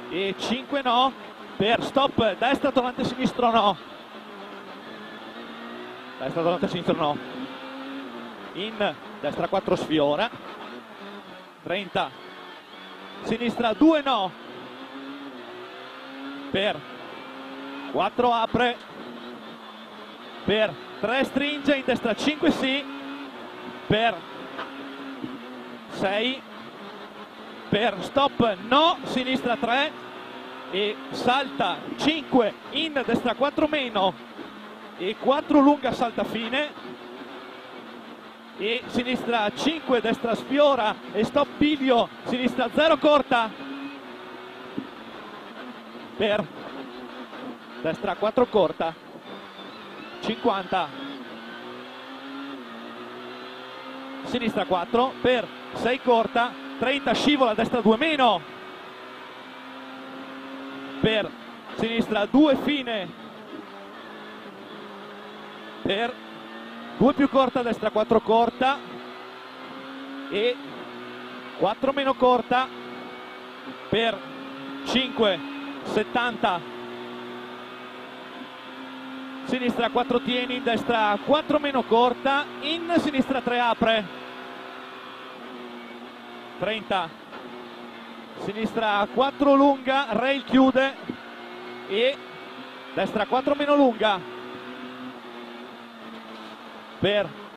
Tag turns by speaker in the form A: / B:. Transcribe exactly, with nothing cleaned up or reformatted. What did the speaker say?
A: e cinque no, per stop, destra tornante sinistro no, destra tornante sinistro no, in destra quattro sfiora, trenta, sinistra due no, per quattro apre, per tre stringe, in destra cinque sì, per sei, per stop no, sinistra tre e salta cinque, in destra quattro meno e quattro lunga salta fine e sinistra cinque, destra sfiora e stop bivio, sinistra zero corta, per destra quattro corta, cinquanta, sinistra quattro, per sei corta, trenta scivola, destra due meno, per sinistra due fine, per due più corta, destra quattro corta e quattro meno corta, per cinque, settanta, sinistra quattro tieni, destra quattro meno corta, in sinistra tre apre, trenta, sinistra quattro lunga, rail chiude e destra quattro meno lunga, per